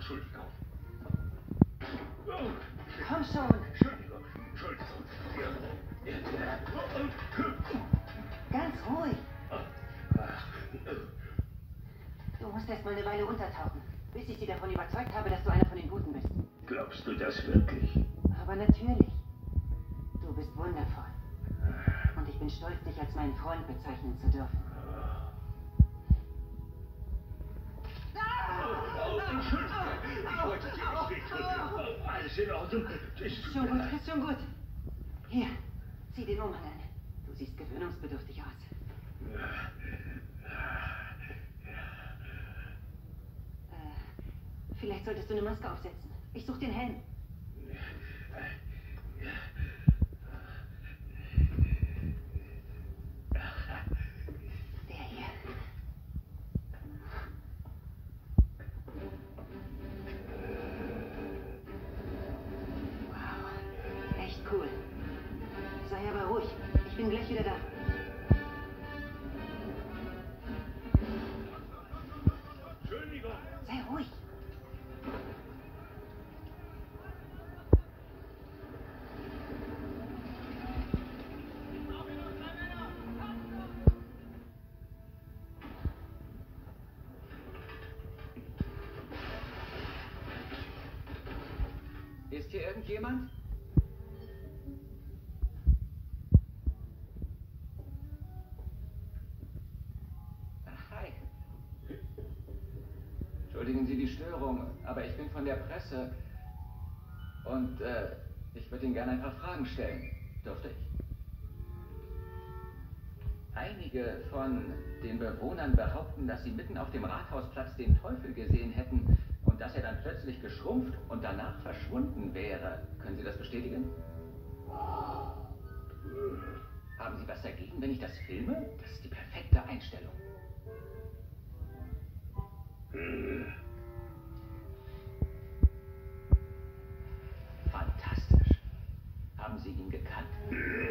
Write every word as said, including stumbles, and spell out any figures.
Entschuldigung. Komm schon. Entschuldigung. Entschuldigung. Ganz ruhig. Du musst erst mal eine Weile untertauchen, bis ich sie davon überzeugt habe, dass du einer von den Guten bist. Glaubst du das wirklich? Aber natürlich. Du bist wundervoll. Und ich bin stolz, dich als meinen Freund bezeichnen zu dürfen. Oh, Entschuldigung. Ich wollte dir nicht wehtun. Alles in Ordnung. Ist schon gut, ist schon gut. Hier, zieh den Umhang an. Du siehst gewöhnungsbedürftig aus. Äh, vielleicht solltest du eine Maske aufsetzen. Ich suche den Helm. Der hier. Wow, echt cool. Sei aber ruhig. Ich bin gleich wieder da. Entschuldigung. Sei ruhig. Ist hier irgendjemand? Hi. Entschuldigen Sie die Störung, aber ich bin von der Presse und äh, ich würde Ihnen gerne ein paar Fragen stellen. Dürfte ich? Einige von den Bewohnern behaupten, dass sie mitten auf dem Rathausplatz den Teufel gesehen hätten und dass er dann plötzlich geschrumpft und danach verschwunden wäre. Können Sie das bestätigen? Haben Sie was dagegen, wenn ich das filme? Das ist die perfekte Einstellung. Fantastisch. Haben Sie ihn gekannt?